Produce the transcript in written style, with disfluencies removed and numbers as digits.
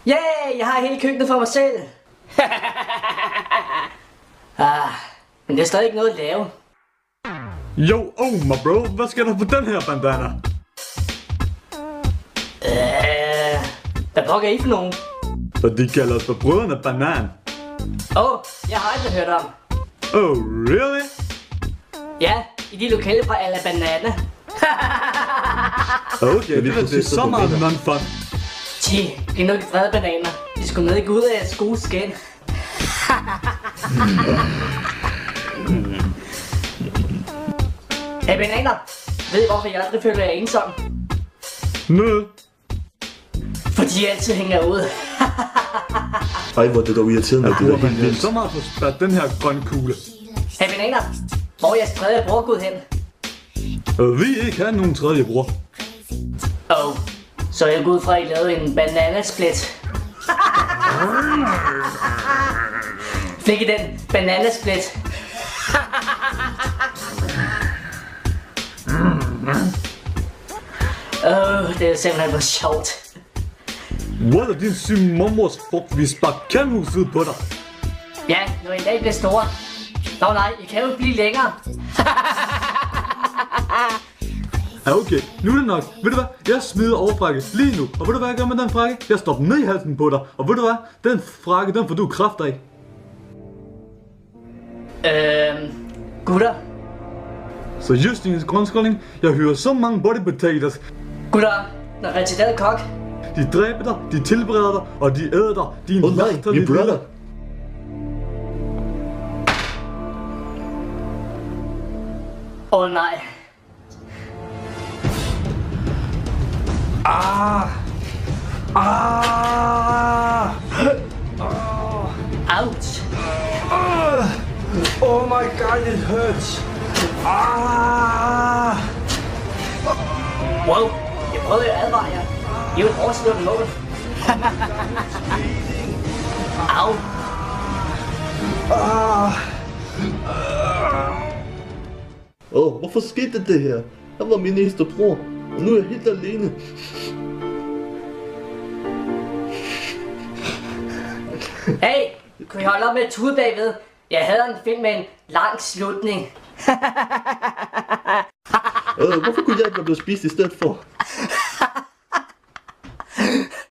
Yeah, jeg har hele køkkenet for mig selv. Men det er stadig ikke noget at lave. Yo, my bro, hvad sker der på den her bandana? Hvad pokker I for nogen? Så de kalder os for brødrene banan. Jeg har aldrig hørt om. Oh, really? Ja, i de lokale fra Alla Banana. Okay, det er så meget non-fun. De er nok vrede bananer. De skulle ned i gå ud af jeres gode skin. Hey bananer, ved I hvorfor jeg aldrig føler jer ensom? Nød. Fordi jeg altid hænger ud. Ej, hvor det dog irriterende, det der helt Det er vildt. så meget for spat den her grønne kugle. Hey bananer, hvor er jeres tredje bror gået hen? Vi ikke har nogen tredje bror. Så jeg går ud fra, at I lavede en bananasplit. Fik I den bananasplit? Det er simpelthen for sjovt. What er din syge mormors frugt, vi sparker kæmhuset på dig? Ja, når en dag bliver store. Nå nej, I kan jo blive længere. Ja, okay, nu er det nok. Ved du hvad? Jeg smider overfrakke lige nu. Og ved du hvad jeg gør med den frakke? Jeg stopper ned i halsen på dig. Og ved du hvad? Den frakke, den får du kraft af. Gutter. Så just din grundskoling, jeg hører så mange body potatoes. Gutter, når retarderet kok. De dræber dig, de tilbereder dig, og de æder dig. Din Nej, min brother. Nej. Ouch. Oh my god, it hurts. Wow, jeg prøvede at advare jer. I vil overslå den mål. Au. Hvorfor skete det her? Han var min eneste bror, og nu er jeg helt alene. Hey, kunne I holde op med at tude bagved? Jeg havde en film med en lang slutning. Hvorfor kunne jeg ikke være blevet spist i stedet for?